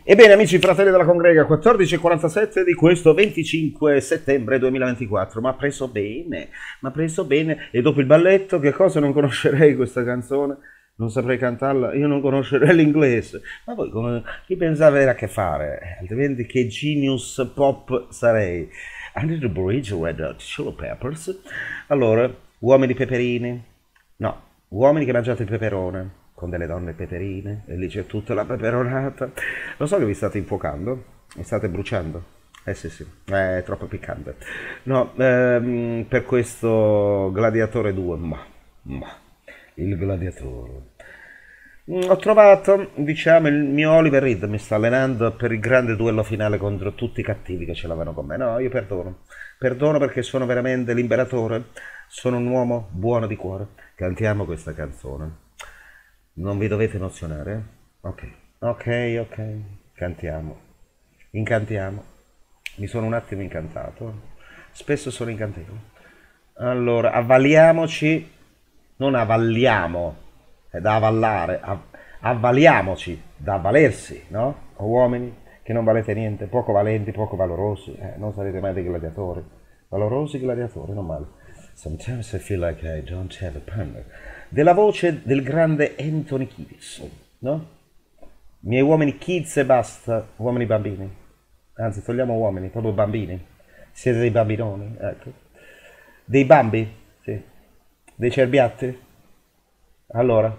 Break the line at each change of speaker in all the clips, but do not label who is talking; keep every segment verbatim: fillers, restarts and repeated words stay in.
Ebbene amici fratelli della congrega, quattordici e quarantasette di questo venticinque settembre duemilaventiquattro, ma preso bene, ma preso bene, e dopo il balletto che cosa, non conoscerei questa canzone, non saprei cantarla, io non conoscerei l'inglese, ma voi come, chi pensava avere a che fare, altrimenti che genius pop sarei. Under the Bridge, Red Hot Chili Peppers. Allora, uomini peperini, no, uomini che mangiate il peperone, con delle donne peperine, e lì c'è tutta la peperonata. Lo so che vi state infuocando, mi state bruciando. Eh sì sì, è troppo piccante. No, ehm, per questo Gladiatore due, ma, ma, il Gladiatore. Mm, Ho trovato, diciamo, il mio Oliver Reed mi sta allenando per il grande duello finale contro tutti i cattivi che ce l'avevano con me. No, io perdono. Perdono perché sono veramente l'imperatore. Sono un uomo buono di cuore. Cantiamo questa canzone. Non vi dovete emozionare? eh? Ok, ok, ok. Cantiamo. Incantiamo. Mi sono un attimo incantato. Spesso sono incantevole. Allora, avvaliamoci. Non avvalliamo. È da avvallare. Av avvaliamoci. Da avvalersi, no? O uomini che non valete niente. Poco valenti, poco valorosi. Eh, non sarete mai dei gladiatori. Valorosi gladiatori, non male. Sometimes I feel like I don't have a partner. Della voce del grande Anthony Kiedis, no? Miei uomini kids e basta, uomini bambini. Anzi, togliamo uomini, proprio bambini. Siete dei bambinoni, ecco. Dei bambi, sì. Dei cerbiatti. Allora.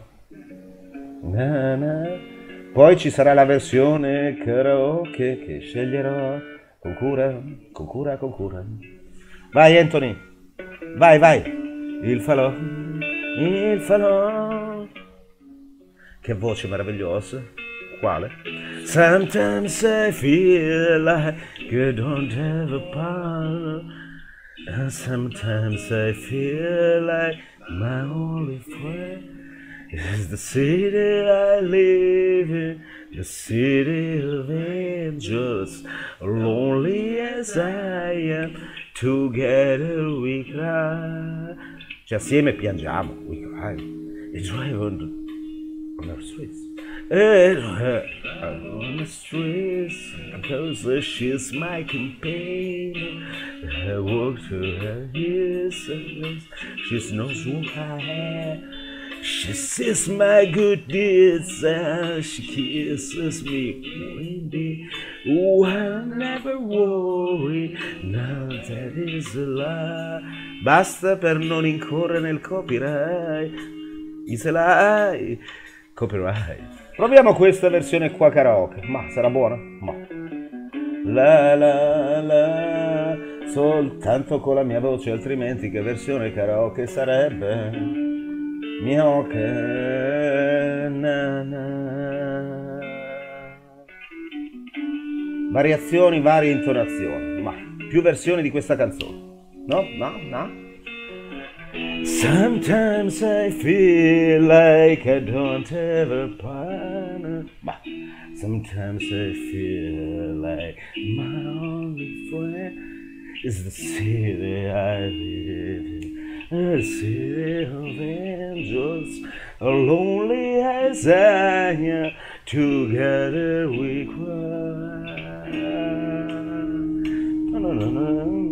Na, na. Poi ci sarà la versione karaoke che sceglierò con cura, con cura, con cura. Vai Anthony, vai, vai. Il falò. Il falò. Che voce meravigliosa. Quale? Sometimes I feel like you don't have a power. And sometimes I feel like my only friend is the city I live in, the city of angels. Lonely as I am, together we cry. Cioè assieme piangiamo, we cry, e drive on the, on the streets, e drive on the streets, because she's my companion. I walk to her years, she knows who I am. She sees my good deeds and she kisses me windy. Oh, I'll never worry, now that is a lie. Basta per non incorrere nel copyright. Iselai, copyright. Proviamo questa versione qua karaoke. Ma sarà buona? Ma. La la la, soltanto con la mia voce, altrimenti che versione karaoke sarebbe? Mio che na na. Variazioni, varie intonazioni, ma più versioni di questa canzone. No, no, no. Sometimes I feel like I don't have a partner. Ma sometimes I feel like my only friend is the city I live in. A city of angels, lonely as I am, together we cry. No, no, no, no.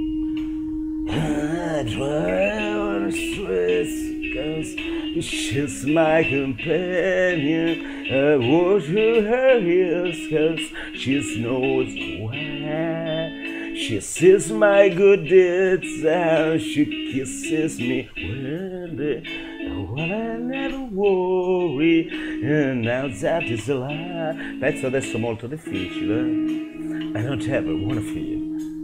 I drive on the streets, cause she's my companion. I walk to her heels, cause she knows why. She sees my good deeds and she kisses me when they, when I never worry, and now that is a lie. Pezzo adesso molto difficile. I don't ever wanna feel.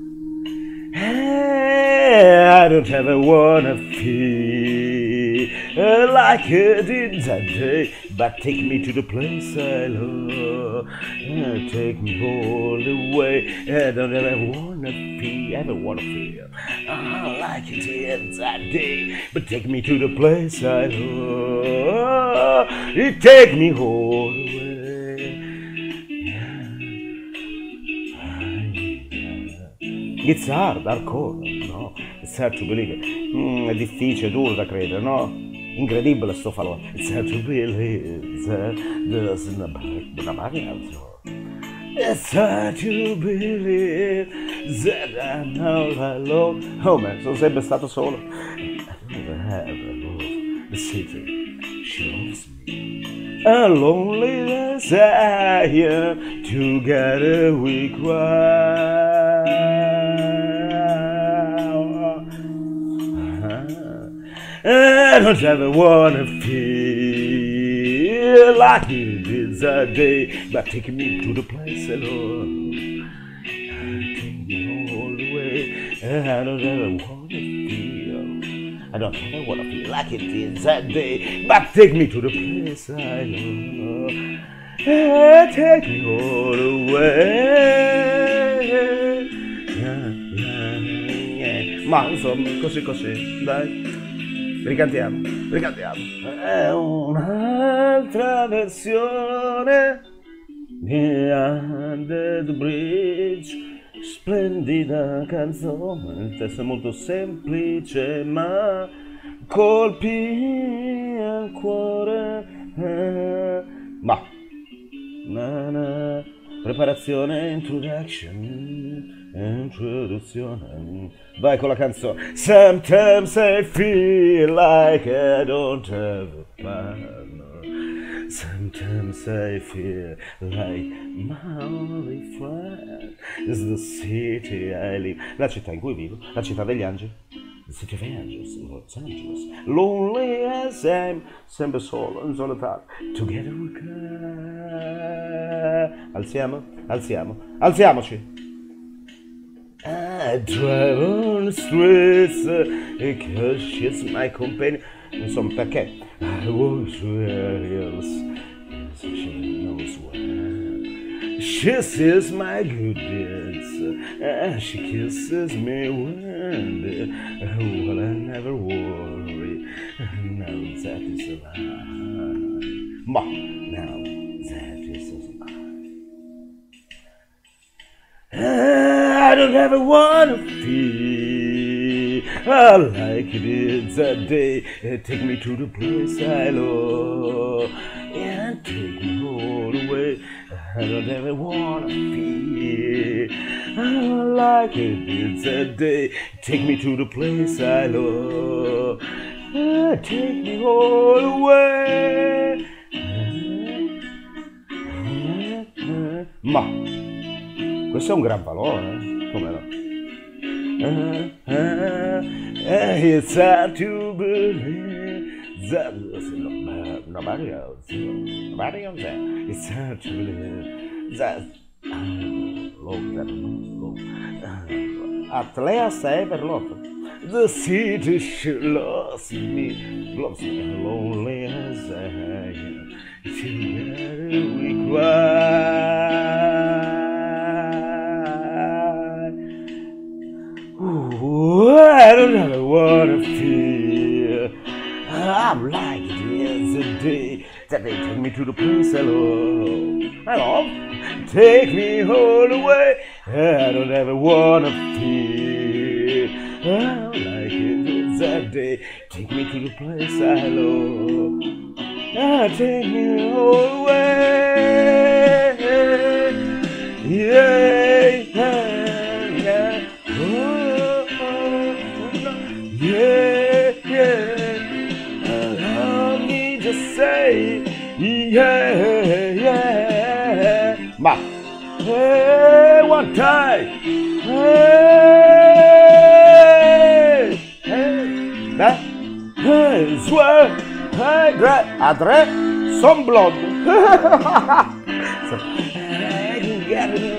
I don't ever wanna feel like I did that day. But take me to the place I love. Take me all the way. I don't ever wanna feel, ever wanna feel uh, like I did that day. But take me to the place I love. Take me all the way. It's hard, hardcore, no? It's hard to believe. Mm, è difficile, duro da credere, no? Incredibile sto falò. It's hard to believe that there's una, una It's hard to believe that I'm all alone. Oh man, sono sempre stato solo. I never have a love. The city, she loves me. A lonely desire, together we cry. I don't ever wanna feel like it is a day, but take me to the place alone. Take me all the way. I don't ever wanna feel. I don't ever wanna feel like it is a day, but take me to the place I love. Take me all the way. Yeah, yeah, yeah. Ma insomma, così così, dai. Ricantiamo, ricantiamo. È un'altra versione di Under the Bridge. Splendida canzone, il testo è molto semplice ma colpì al cuore. Ma na, na. Preparazione, introduction, introduzione. Vai con la canzone. Sometimes I feel like I don't have a partner. Sometimes I feel like my only friend is the city I live. La città in cui vivo, la città degli angeli. The city of angels in Los Angeles. Lonely as I'm, sempre solo, in solitario. Together we cry. Alziamo, alziamo, alziamoci. I drive on the streets because she's my companion. Insomma, perché? I was where else, she knows where. She sees my good deeds and she kisses me when well, I never worry. Now that is a lie. Ma now that is a lie. I don't ever wanna feel like it is that day. Take me to the place I love and take me all the way. I don't ever wanna feel like it is that day. Take me to the place I love and take me all the way. Ma questo è un gran valore, eh? Come no? Uh, uh, it's hard to believe that there's no, nobody else, nobody else there. It's hard to believe that uh, love that love. Uh, at last I ever loved. The city she loves me, loves me lonely as I am. Together we cry. I don't ever wanna feel I'm like it is a day that they take me to the place I love. I love. Take me all the way. I don't ever wanna feel I'm like it is that day. Take me to the place I love. Ah, take me all the way. Yeah, yeah, yeah. Oh, yeah, yeah. Allow me to say, yeah, yeah. Ma, hey, one time. Hey, hey, that, hey, swear, hey, dre, a tre, some blood. So, I can get it.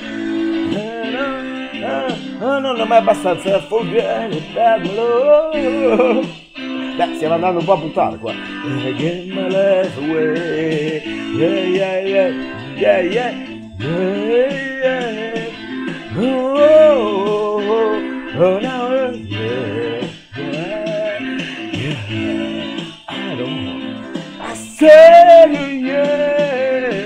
Oh, non è mai abbastanza forget that love. Beh, stiamo andando un po' a puttare qua. Get my life away. Yeah, yeah, yeah. Yeah, yeah. Yeah, yeah. Oh, oh, oh, oh, now, yeah, yeah. Yeah. I don't know. I say, yeah.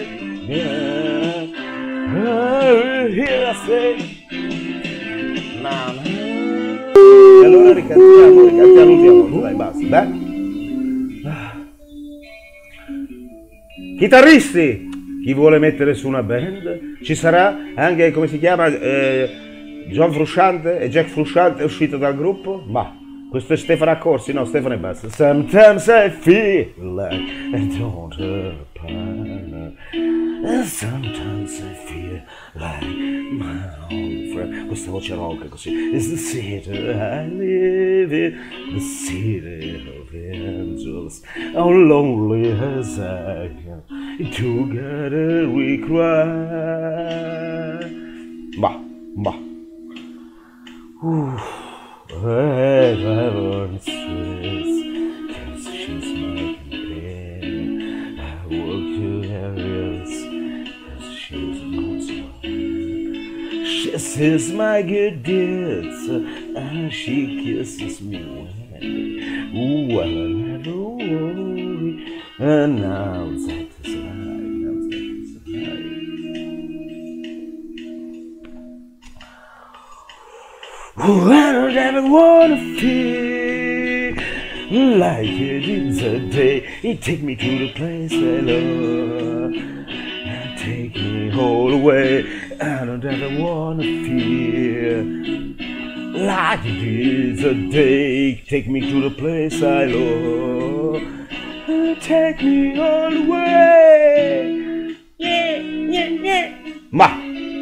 Yeah. Oh, here I say. No, no. E allora ricantiamo, ricantiamo l'ultima volta, dai, basta, dai. Chitarristi! Chi vuole mettere su una band? Ci sarà anche, come si chiama, eh, John Frusciante e Jack Frusciante è uscito dal gruppo? Ma questo è Stefano Accorsi, no, Stefano e basta. Sometimes I feel like I don't have a partner. And sometimes I feel like my own friend. Questa voce rock così. It's the city I live in, the city of angels. How lonely as I am, together we cry. Bah, bah. Uff. Wherever it's cause she's my companion. I walk to areas cause she's not so. She says my good deeds and she kisses me when ooh, well, I never worry. And now that is right, now that is right. Oh, I don't ever wanna feel like it is a day. It take me to the place I love and take me all the way. I don't ever wanna feel like it is a day. Take me to the place I love and take me all the way. Yeah, yeah, yeah. Ma.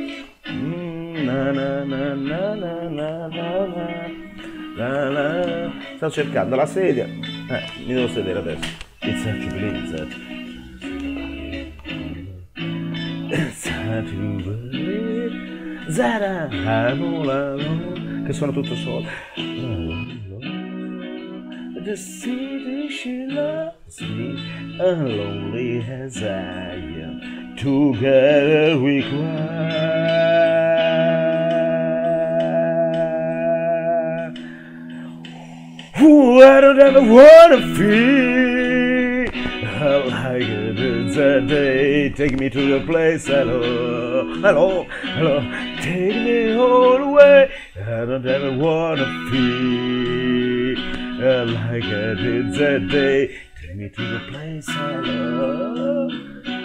Na na na na na na na na na. Sto cercando la sedia. Eh, mi devo sedere adesso. It's hard to believe that. It's hard to believe that I'm all alone. Che sono tutto solo. The city she loves me, as lonely as I am. Together we cry. Ooh, I don't ever wanna feel like it is a day. Take me to the place I love. Hello, hello. Take me all the way. I don't ever wanna feel like it is a day. Take me to the place I love.